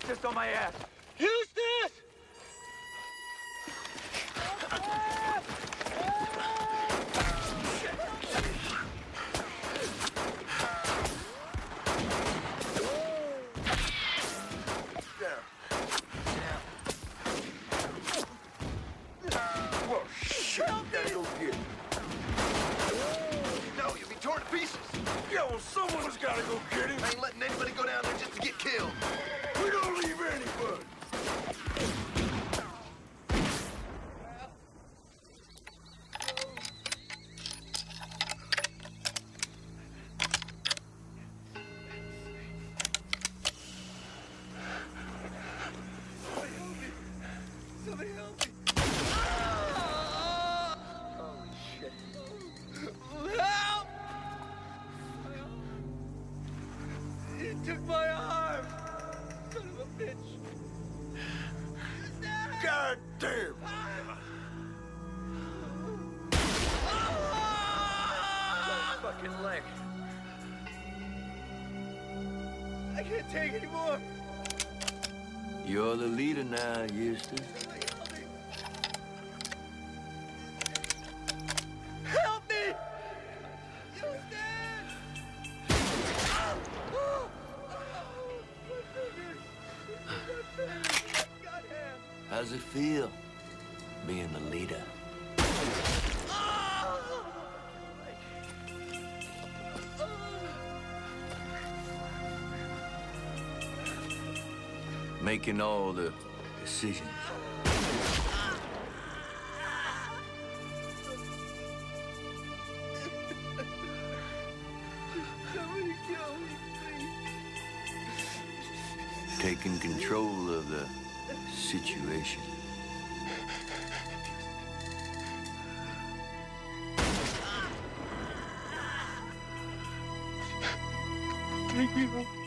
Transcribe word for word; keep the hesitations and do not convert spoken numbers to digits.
Eustace on my ass! Eustace! Whoa, shit! Gotta go get him. No, you'll be torn to pieces. Yeah, well, someone's gotta go get him. I ain't letting anybody go down there just to get killed. We don't leave anybody. Somebody help me! Holy shit. Help! He took my arm! Son of a bitch! God damn! Fucking leg. I can't take anymore! You're the leader now, Eustace. Help me! Eustace! How's it feel, being the leader? Making all the decisions. Somebody kill me, please. Taking control of the situation. Thank you.